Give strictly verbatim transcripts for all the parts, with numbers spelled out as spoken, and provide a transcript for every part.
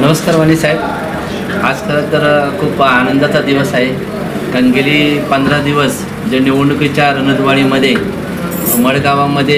नमस्कार वाणी साहेब, आज खरं तर खूप आनंदाचा दिवस आहे. कारण गेली पंधरा दिवस जे निवडणुकीच्या रणधुमाळीमध्ये मडगावामध्ये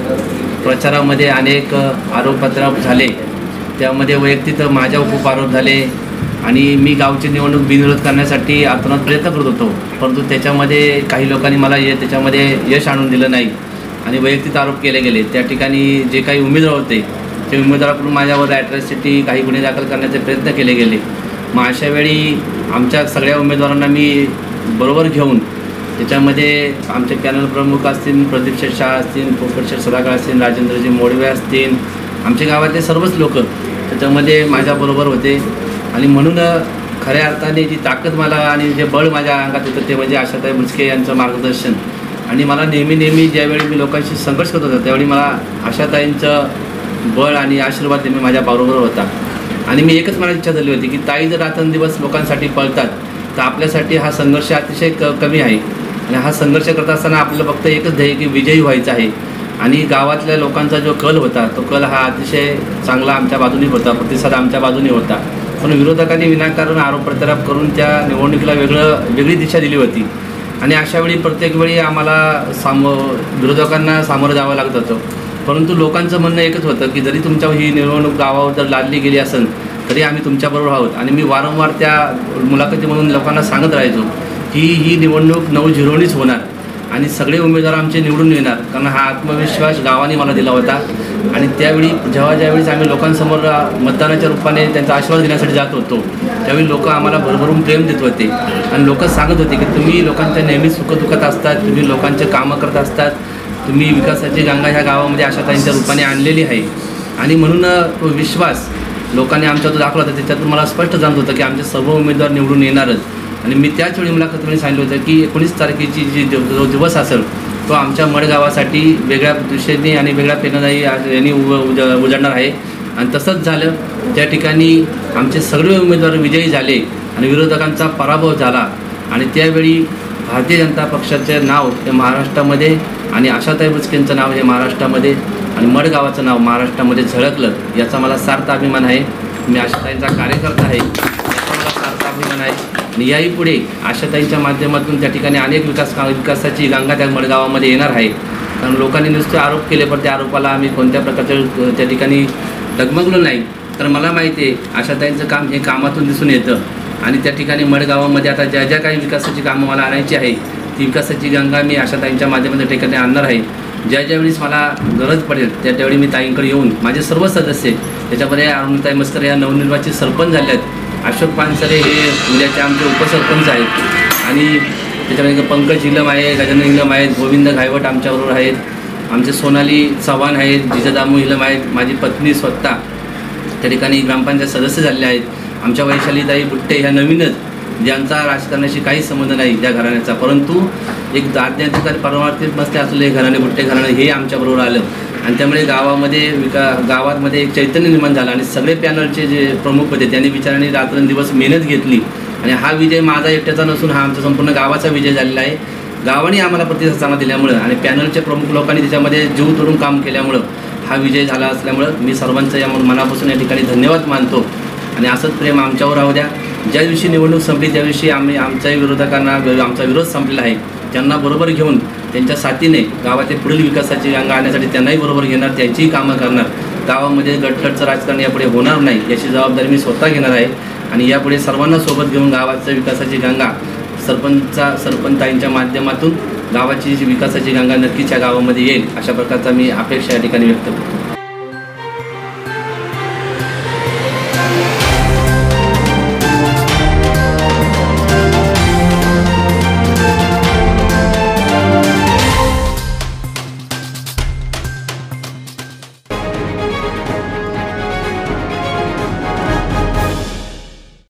प्रचारामध्ये अनेक आरोपपत्र झाले. त्यामध्ये वैयक्तिक माझ्यावर खूप आरोप झाले आणि मी गावची निवडणूक बिनविरोध करण्यासाठी आतोनात प्रयत्न करत होतो, परंतु त्याच्यामध्ये काही लोकांनी मला ये त्याच्यामध्ये यश आणून दिलं नाही आणि वैयक्तिक आरोप केले गेले. त्या ठिकाणी जे काही उमेदवार होते ते उमेदवाराकडून माझ्यावर ॲट्रॉसिटी काही गुन्हे दाखल करण्याचे प्रयत्न केले गेले. मग अशावेळी आमच्या सगळ्या उमेदवारांना मी बरोबर घेऊन त्याच्यामध्ये आमचे पॅनल प्रमुख असतील, प्रदीप शेठ शाह असतील, पोपट शेठ सदाकाळ असतील, राजेंद्रजी मोडवे असतील, आमच्या गावातले सर्वच लोक त्याच्यामध्ये माझ्याबरोबर होते. आणि म्हणून खऱ्या अर्थाने जी ताकद मला आणि जे बळ माझ्या अंगात होतं ते म्हणजे आशाताई बुचके यांचं मार्गदर्शन. आणि मला नेहमी नेहमी ज्यावेळी मी लोकांशी संघर्ष करत होतो त्यावेळी मला आशाताईंचं बळ आणि आशीर्वाद नेहमी माझ्या बरोबर होता. आणि मी एकच मला इच्छा झाली होती की ताई जर रात्रंदिवस लोकांसाठी पळतात तर आपल्यासाठी हा संघर्ष अतिशय क कमी आहे. आणि हा संघर्ष करत असताना आपल्याला फक्त एकच ध्येय की विजयी व्हायचं आहे. आणि गावातल्या लोकांचा जो कल होता तो कल हा अतिशय चांगला आमच्या बाजूने होता, प्रतिसाद आमच्या बाजूने होता. पण विरोधकांनी विनाकारण आरोप प्रत्यारोप करून त्या निवडणुकीला वेगळं वेगळी दिशा दिली होती. आणि अशावेळी प्रत्येक वेळी आम्हाला सामो विरोधकांना सामोरं जावं लागत होतं. परंतु लोकांचं म्हणणं एकच होतं की जरी तुमच्या ही निवडणूक गावावर जर लादली गेली असेल तरी आम्ही तुमच्याबरोबर आहोत. आणि मी वारंवार त्या मुलाखतीमधून लोकांना सांगत राहायचो की ही निवडणूक नऊ झिरोनीच होणार आणि सगळे उमेदवार आमचे निवडून येणार. कारण हा आत्मविश्वास गावाने मला दिला होता. आणि त्यावेळी जेव्हा ज्यावेळेस आम्ही लोकांसमोर मतदानाच्या रूपाने त्यांचा आशीर्वाद घेण्यासाठी जात होतो त्यावेळी लोक आम्हाला भरभरून प्रेम देत होते. आणि लोक सांगत होते की तुम्ही लोकांच्या नेहमी सुखदुःखात असतात, तुम्ही लोकांचे कामं करत असतात, तुम्ही विकासाची गंगा ह्या गावामध्ये आशाताईंच्या रूपाने आणलेली आहे. आणि म्हणून तो विश्वास लोकांनी आमच्यावर दाखवला होता. त्याच्यातून मला स्पष्ट जाणत होतं की आमचे सर्व उमेदवार निवडून येणारच. आणि मी त्याच वेळी मुलाखतीमध्ये सांगितलं होतं की एकोणीस तारखेची जी जो दिवस असेल तो आमच्या मडगावासाठी वेगळ्या दिशेने आणि वेगळ्या प्रेरणादायी यांनी उज उजाडणार आहे. आणि तसंच झालं. त्या ठिकाणी आमचे सगळे उमेदवार विजयी झाले आणि विरोधकांचा पराभव झाला. आणि त्यावेळी भारतीय जनता पक्षाचे नाव हे महाराष्ट्रामध्ये आणि आशाताई बुचकेंचं नाव हे महाराष्ट्रामध्ये आणि मडगावाचं नाव महाराष्ट्रामध्ये झळकलं याचा मला सार्थ अभिमान आहे. मी आशाताईंचा कार्यकर्ता आहे याचा मला सार्थ अभिमान आहे. आणि याही पुढे आशाताईंच्या माध्यमातून त्या ठिकाणी अनेक विकास विकासाची गंगा त्या मडगावामध्ये येणार आहे. कारण लोकांनी नुसते आरोप केले पण त्या आरोपाला आम्ही कोणत्या प्रकारच्या त्या ठिकाणी डगमगलो नाही. तर मला माहिती आहे आशाताईंचं काम हे कामातून दिसून येतं. आणि त्या ठिकाणी मडगावामध्ये आता ज्या ज्या काही विकासाची कामं मला आणायची आहे ती विकासाची गंगा मी आशाताईंच्या माध्यमातून त्या ठिकाणी आणणार आहे. ज्या ज्यावेळेस मला गरज पडेल त्या त्यावेळी मी ताईंकडे येऊन माझे सर्व सदस्य त्याच्यामध्ये अरुणताई मस्कर या नवनिर्वाचित सरपंच झाले आहेत, अशोक पानसरे हे उद्याचे आमचे उपसरपंच आहेत आणि त्याच्यामध्ये पंकज हिलम आहे, गजानन हिलम आहेत, गोविंद घायवट आमच्याबरोबर आहेत, आमचे सोनाली चव्हाण आहेत, जिजादामू हिलम आहेत, माझी पत्नी स्वतः त्या ठिकाणी ग्रामपंचायत सदस्य झालेले आहेत, आमच्या वैशालीताई बुट्टे ह्या नवीनच ज्यांचा राजकारणाशी काही संबंध नाही त्या घराण्याचा, परंतु एक आज्ञाधिकारी परमार्थित मस्ते असलेले घराणे बुट्टे घराणे हे आमच्याबरोबर आलं. आणि त्यामुळे गावामध्ये विका गावामध्ये एक चैतन्य निर्माण झालं. आणि सगळे पॅनलचे जे प्रमुख होते त्यांनी विचारांनी रात्रंदिवस मेहनत घेतली. आणि हा विजय माझा एकट्याचा नसून हा आमचा संपूर्ण गावाचा विजय झालेला आहे. गावाने आम्हाला प्रतिसाद चांगला दिल्यामुळं आणि पॅनलच्या प्रमुख लोकांनी त्याच्यामध्ये जीव तोडून काम केल्यामुळं हा विजय झाला असल्यामुळं मी सर्वांचं या मनापासून या ठिकाणी धन्यवाद मानतो. आणि असंच प्रेम आमच्यावर राहू द्या. ज्या दिवशी निवडणूक संपली त्या दिवशी आम्ही आमच्याही विरोधकांना आमचा विरोध संपलेला आहे त्यांना बरोबर घेऊन त्यांच्या साथीने गावातील पुढील विकासाची गंगा आणण्यासाठी त्यांनाही बरोबर घेणार, त्यांचीही कामं करणार. गावामध्ये गटतटचं राजकारण यापुढे होणार नाही याची जबाबदारी मी स्वतः घेणार आहे. आणि यापुढे सर्वांना सोबत घेऊन गावाचं विकासाची गंगा सरपंचा सरपंचांच्या माध्यमातून गावाची जी विकासाची गंगा नक्कीच या गावामध्ये येईल अशा प्रकारचा मी अपेक्षा या ठिकाणी व्यक्त करतो.